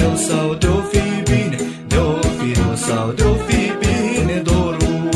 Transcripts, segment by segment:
rău sau de-o fi bine, de-o fi rău sau de-o fi bine, dorule.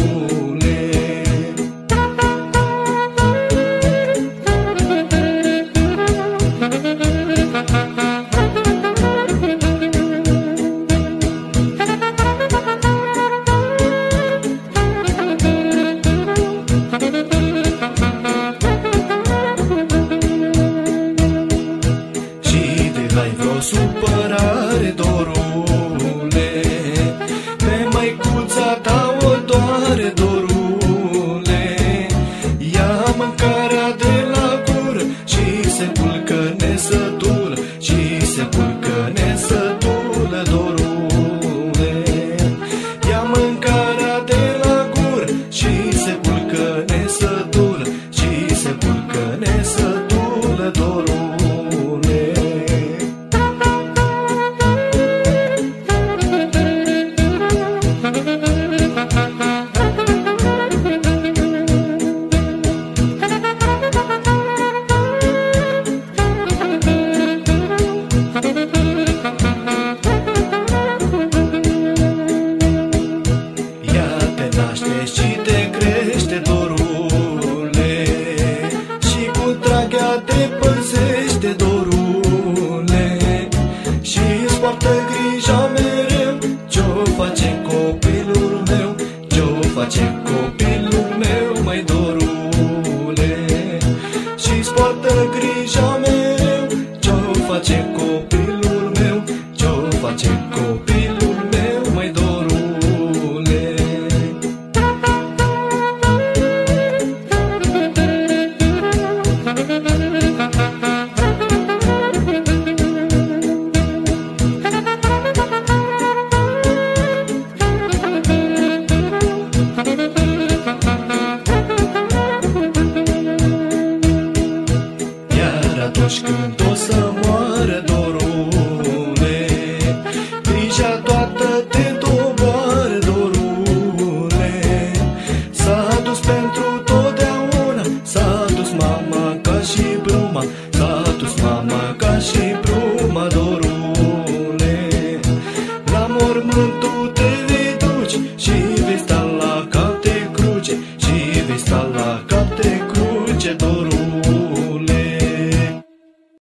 Ai vreo supărare, dorule, pe măicuța ta o doare, dorule. Ia mâncarea de la gură și se culcă nesătulă, și se culcă nesătulă, dorule. Ia mâncarea de la gură și se culcă nesătulă, și se culcă nesătulă, dorule. Și te crește, dorule, și cu dragea te păzește, dorule, și îți poartă grija mereu. Ce-o face copilul meu, ce-o face copilul meu, mai dorule, și îți poartă grija mereu. Ce-o face copilul meu, ce-o face copilul meu, mai dorule. Atunci când o să moară, dorule, grija toată te doboară, dorule. S-a dus pentru totdeauna, s-a dus mama ca și bruma,